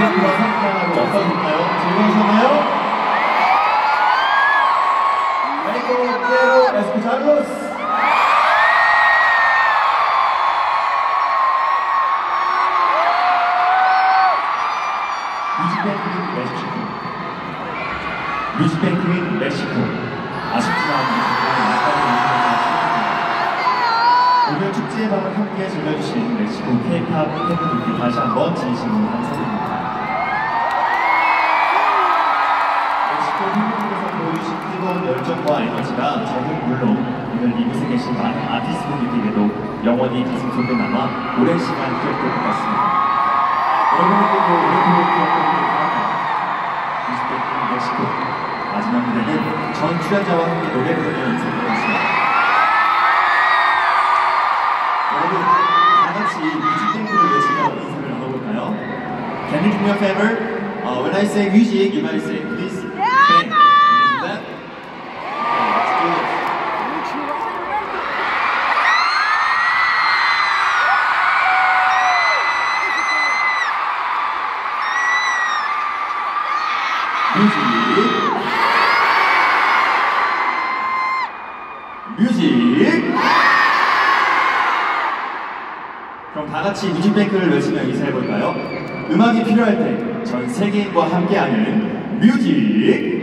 뮤직뱅크와 상상하고 어떠셨나요? 즐거우셨나요? México, quiero escucharlos. 뮤직뱅크인 멕시코. 뮤직뱅크인 멕시코. 아쉽지만 오늘 축제의 밤을 함께 즐겨주신 멕시코 K-POP 팬분들께 다시 한번 진심으로 감사드립니다. 멕시코 팬분들께서 보여주신 뜨거운 열정과 에너지가 저는 물론 오늘 이곳에 계신 많은 아티스트분들에게도 영원히 가슴속에 남아 오랜 시간 기억될 것 같습니다. 여러분들도 오랫동안 기억되길 바랍니다. 뮤직뱅크 멕시코 마지막 무대는 전 출연자와 함께 노래 부르며 인사드리겠습니다. 여러분, 다 같이 뮤직뱅크를 외치며 인사를 나눠볼까요? Can you do me a favor? When I say music, you might say please bang. Can you do that? Let's do it. 뮤직. 그럼 다 같이 뮤직뱅크를 외치며 인사해볼까요? 음악이 필요할 때 전 세계인과 함께하는 뮤직